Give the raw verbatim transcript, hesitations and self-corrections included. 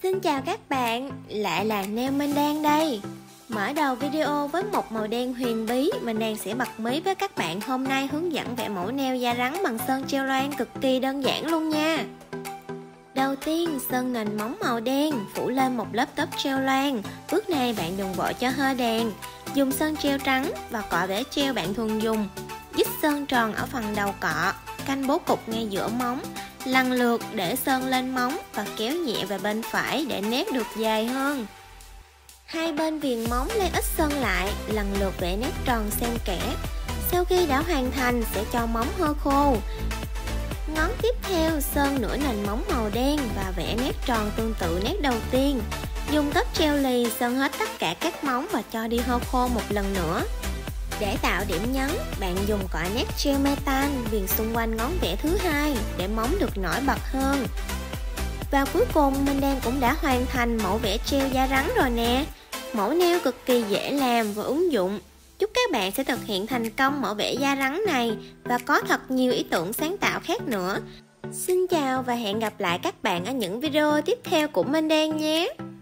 Xin chào các bạn, lại là Nail Minh Đan đây. Mở đầu video với một màu đen huyền bí, Minh Đan sẽ bật mí với các bạn hôm nay hướng dẫn vẽ mẫu nail da rắn bằng sơn treo loang cực kỳ đơn giản luôn nha. Đầu tiên, sơn nền móng màu đen, phủ lên một lớp tốp treo loang. Bước này bạn đừng vội cho hơi đèn. Dùng sơn treo trắng và cọ vẽ treo bạn thường dùng. Dít sơn tròn ở phần đầu cọ, canh bố cục ngay giữa móng. Lần lượt để sơn lên móng và kéo nhẹ về bên phải để nét được dài hơn. Hai bên viền móng lấy ít sơn lại, lần lượt vẽ nét tròn xen kẽ. Sau khi đã hoàn thành sẽ cho móng hơi khô. Ngón tiếp theo sơn nửa nền móng màu đen và vẽ nét tròn tương tự nét đầu tiên. Dùng tốp treo lì sơn hết tất cả các móng và cho đi hơi khô một lần nữa. Để tạo điểm nhấn, bạn dùng cọ nét gel metal viền xung quanh ngón vẽ thứ hai để móng được nổi bật hơn. Và cuối cùng Minh Đan cũng đã hoàn thành mẫu vẽ treo da rắn rồi nè. Mẫu nail cực kỳ dễ làm và ứng dụng. Chúc các bạn sẽ thực hiện thành công mẫu vẽ da rắn này và có thật nhiều ý tưởng sáng tạo khác nữa. Xin chào và hẹn gặp lại các bạn ở những video tiếp theo của Minh Đan nhé.